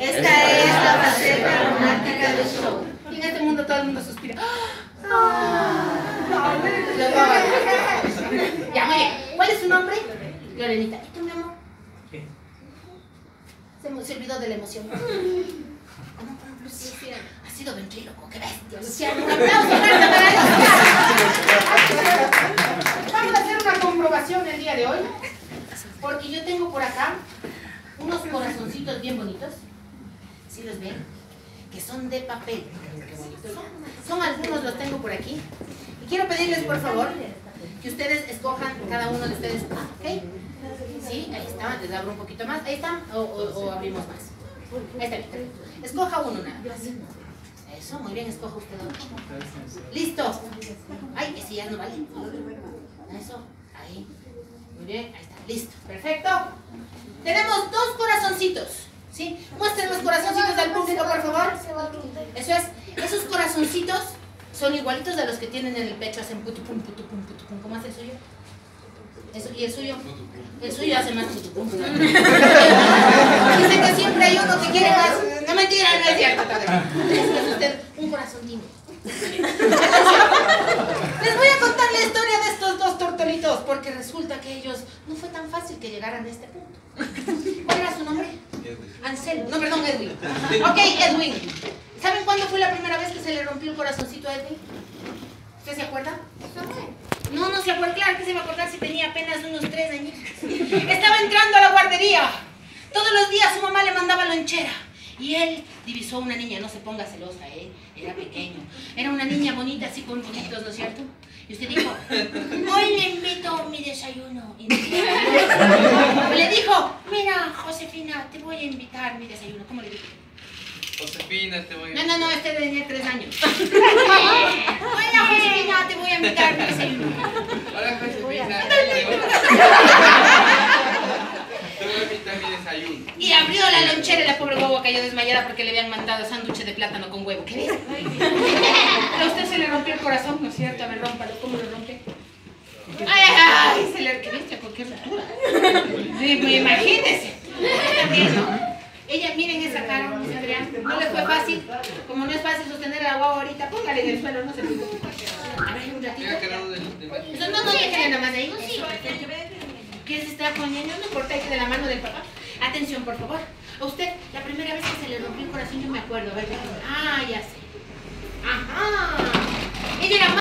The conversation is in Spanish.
Esta es la faceta romántica del show. Y en este mundo todo el mundo suspira. Ya, muy bien. ¿Cuál es su nombre? Lorenita. ¿Y tú, mi amor? Se olvidó de la emoción. ¿Cómo fue, Luciana? Ha sido ventríloco, qué bestia, Luciana. Un aplauso fuerte para Luciana. Vamos a hacer una comprobación el día de hoy. Porque yo tengo por acá unos corazoncitos bien bonitos. ¿Sí los ven? Que son de papel. Qué bonitos son. Algunos, los tengo por aquí. Y quiero pedirles, por favor, que ustedes escojan, cada uno de ustedes. ¿Ok? Sí, ahí está. Les abro un poquito más. Ahí están. O abrimos más. Ahí está bien. Escoja uno nada más. Eso, muy bien, escoja usted otro. Listo. Ay, ese ya no vale. Eso, ahí. Muy bien, ahí está. Listo. Perfecto. Tenemos dos corazoncitos. ¿Sí? Muestren los corazoncitos al público, por favor. Eso es. Esos corazoncitos son igualitos a los que tienen en el pecho. Hacen putupum, putupum, putupum. ¿Cómo hace el suyo? Eso, ¿y el suyo? El suyo hace más putupum. Dicen que siempre hay uno que quiere más. No, mentira, no es cierto. Es usted un corazón tímido. Les voy a contar la historia de estos dos tortolitos, porque resulta que ellos no fue tan fácil que llegaran a este punto. ¿Cuál era su nombre? Anselmo. No, perdón, Edwin. Ok, Edwin. ¿Saben cuándo fue la primera vez que se le rompió el corazoncito a Edwin? ¿Usted se acuerda? No, no se acuerda. Claro que se va a acordar si tenía apenas unos 3 años. Estaba entrando a la guardería. Todos los días su mamá le mandaba lonchera. Y él divisó una niña, no se ponga celosa, era pequeño. Era una niña bonita, así con bonitos, ¿no es cierto? Y usted dijo, hoy le invito mi desayuno. Y le dijo, mira, Josefina, te voy a invitar mi desayuno. ¿Cómo le dijo? Josefina, te voy a... No, este tenía 3 años. Hola, Josefina, te voy a invitar mi desayuno. Hola, Josefina, te voy a invitar mi desayuno. Y abrió la lonchera y la pobre guagua cayó desmayada porque le habían mandado sándwiches de plátano con huevo. ¿Qué ves? A usted se le rompió el corazón, ¿no es cierto? A ver, rómpalo. ¿Cómo lo rompe? ¡Ay! Se le... ¿Qué bestia? ¿Por qué rotura? Imagínese. También, ¿no? Ella, miren esa cara, Luis Adrián. No le fue fácil. Como no es fácil sostener a la guagua ahorita, póngale en el suelo, no se preocupe. A ver, un ratito. No, déjale nada más ahí. ¿Qué se está poniendo? No importa, que de la mano del papá. Atención, por favor. A usted, la primera vez que se le rompió el corazón, yo me acuerdo. A ver, ya sé. Ajá. Ella era